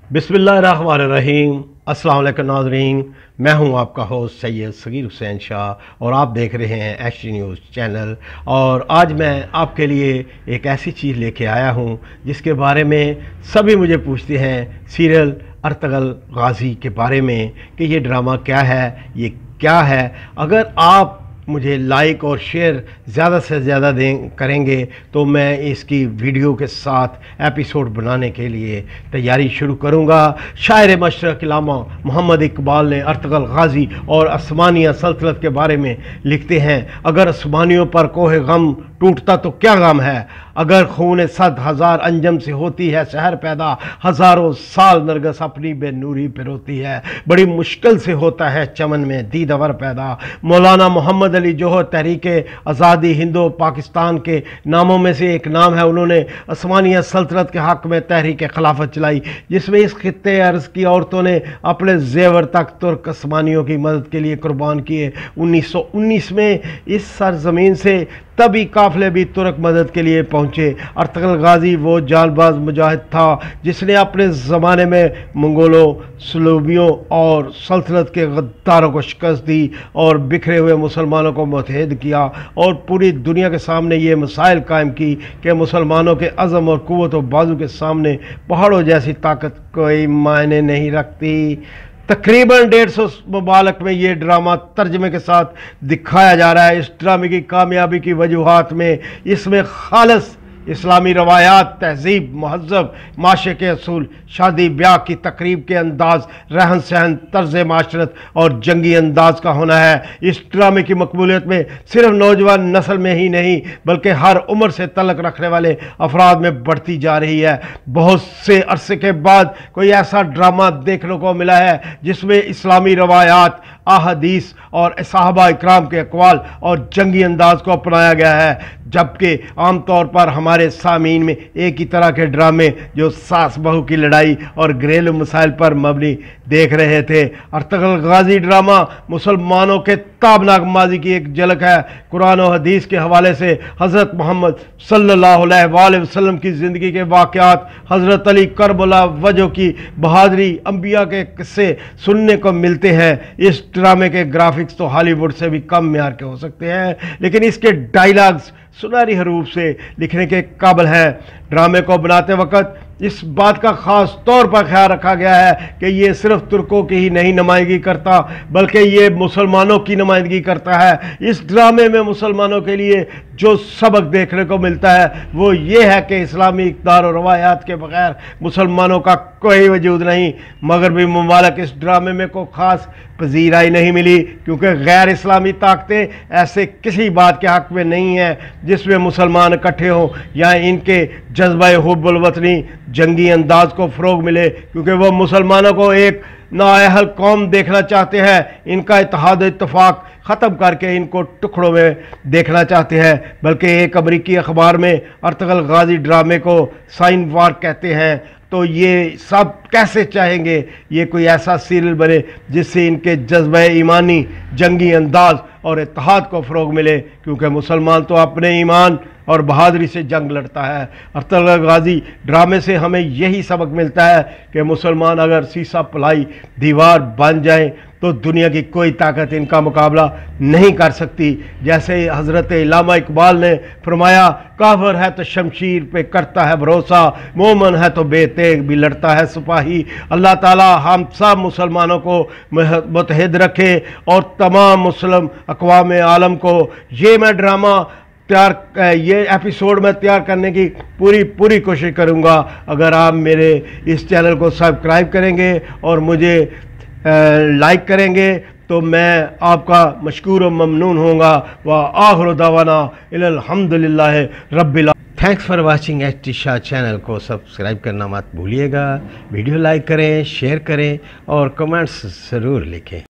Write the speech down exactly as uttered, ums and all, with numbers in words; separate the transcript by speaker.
Speaker 1: बिस्मिल्लाहिर्रहमानिर्रहीम। अस्सलाम वालेकुम नाज़रीन, मैं हूं आपका होस्ट सैयद सगीर हुसैन शाह और आप देख रहे हैं एच डी न्यूज़ चैनल। और आज मैं आपके लिए एक ऐसी चीज़ लेके आया हूं जिसके बारे में सभी मुझे पूछते हैं, सीरियल अर्तुगरुल गाज़ी के बारे में कि ये ड्रामा क्या है, ये क्या है। अगर आप मुझे लाइक और शेयर ज़्यादा से ज़्यादा दें करेंगे तो मैं इसकी वीडियो के साथ एपिसोड बनाने के लिए तैयारी शुरू करूँगा। शायर मशरक़ अल्लामा मोहम्मद इकबाल ने अर्तुगरुल गाज़ी और उस्मानिया सल्तनत के बारे में लिखते हैं, अगर उस्मानियों पर कोहे गम टूटता तो क्या गम है, अगर खून सद हज़ार अंजम से होती है शहर पैदा, हज़ारों साल नरगस अपनी बेनूरी पे रोती है, बड़ी मुश्किल से होता है चमन में दीदवर पैदा। मौलाना मोहम्मद अली जोहर तहरीके आज़ादी हिंदो पाकिस्तान के नामों में से एक नाम है। उन्होंने उस्मानिया सल्तनत के हक़ में तहरीक खिलाफत चलाई, जिसमें इस खित्ते अर्ज़ की औरतों ने अपने जेवर तक तुर्क उस्मानियों की मदद के लिए कुर्बान किए। उन्नीस सौ उन्नीस में इस सरजमीन से तभी काफ़िले भी तुर्क मदद के लिए पहुँचे। अर्तुगरुल गाज़ी वो जालबाज मुजाहिद था जिसने अपने ज़माने में मंगोलों, सलूबियों और सल्तनत के गद्दारों को शिकस्त दी और बिखरे हुए मुसलमानों को मुत्तहिद किया और पूरी दुनिया के सामने ये मसाइल कायम की कि मुसलमानों के अज़म और क़ुव्वत और बाजू के सामने पहाड़ों जैसी ताकत कोई मायने नहीं रखती। तकरीबन डेढ़ सौ मुबालक में ये ड्रामा तर्जमे के साथ दिखाया जा रहा है। इस ड्रामे की कामयाबी की वजूहात में इसमें खालिस इस्लामी रवायात, तहजीब, महज़ब, माशरे के असूल, शादी ब्याह की तकरीब के अंदाज, रहन सहन, तर्ज माशरत और जंगी अंदाज का होना है। इस ड्रामे की मकबूलियत में सिर्फ नौजवान नस्ल में ही नहीं बल्कि हर उम्र से तल्लुक़ रखने वाले अफराद में बढ़ती जा रही है। बहुत से अरसे के बाद कोई ऐसा ड्रामा देखने को मिला है जिसमें इस्लामी रवायात, अहादीस और सहाबा इकराम के अक़वाल और जंगी अंदाज को अपनाया गया है, जबकि आमतौर पर हमारे सामीन में एक ही तरह के ड्रामे जो सास बहू की लड़ाई और घरेलू मसाइल पर मबनी देख रहे थे। अर्तुगरुल गाज़ी ड्रामा मुसलमानों के ताबनाक माजी की एक झलक है। कुरान और हदीस के हवाले से हज़रत मोहम्मद सल्लल्लाहु अलैहि वसल्लम की ज़िंदगी के वाक़यात, हज़रत अली करबला वजह की बहादुरी, अंबिया के किस्से सुनने को मिलते हैं। इस ड्रामे के ग्राफिक्स तो हॉलीवुड से भी कम म्यार के हो सकते हैं, लेकिन इसके डायलॉग्स सुनहरी हरूफ से लिखने के काबिल है। ड्रामे को बनाते वक्त इस बात का ख़ास तौर पर ख्याल रखा गया है कि ये सिर्फ तुर्कों की ही नहीं नुमाइंदगी करता बल्कि ये मुसलमानों की नुमाइंदगी करता है। इस ड्रामे में मुसलमानों के लिए जो सबक देखने को मिलता है वो ये है कि इस्लामी इक़्तिदार और रवायात के बग़ैर मुसलमानों का कोई वजूद नहीं। मगरबी ममालिक इस ड्रामे में कोई ख़ास पजीराई नहीं मिली क्योंकि गैर इस्लामी ताकतें ऐसे किसी बात के हक़ में नहीं हैं जिसमें मुसलमान इकट्ठे हों या इनके जज्बा हुब्बुल वतनी जंगी अंदाज को फ़रोग़ मिले, क्योंकि वह मुसलमानों को एक नाअहल कौम देखना चाहते हैं। इनका इत्तेहाद इत्तफ़ाक़ ख़त्म करके इनको टुकड़ों में देखना चाहते हैं। बल्कि एक अमरीकी अखबार में अर्तुगरुल गाज़ी ड्रामे को साइन वार कहते हैं। तो ये सब कैसे चाहेंगे ये कोई ऐसा सीरियल बने जिससे इनके जज्बा ईमानी, जंगी अंदाज और इत्तेहाद को फ़रोग़ मिले, क्योंकि मुसलमान तो अपने ईमान और बहादुरी से जंग लड़ता है। अर्तुगरुल गाज़ी ड्रामे से हमें यही सबक मिलता है कि मुसलमान अगर सीसा पलाई दीवार बन जाएं तो दुनिया की कोई ताकत इनका मुकाबला नहीं कर सकती। जैसे हज़रत अल्लामा इकबाल ने फरमाया, काफ़िर है तो शमशीर पे करता है भरोसा, मोमन है तो बेतेग भी लड़ता है सिपाही। अल्लाह ताला हम सब मुसलमानों को मुत्तहिद रखे और तमाम मुस्लिम अक़वाम आलम को ये मैं ड्रामा तैयार ये एपिसोड में तैयार करने की पूरी पूरी कोशिश करूँगा। अगर आप मेरे इस चैनल को सब्सक्राइब करेंगे और मुझे लाइक करेंगे तो मैं आपका मशकूर व ममनून होगा। व आखिर दावाना इल्ल हम्दुलिल्लाहि रब्बिल आलमीन। Thanks for watching H T Shah channel को सब्सक्राइब करना मत भूलिएगा। वीडियो लाइक करें, शेयर करें और कमेंट्स ज़रूर लिखें।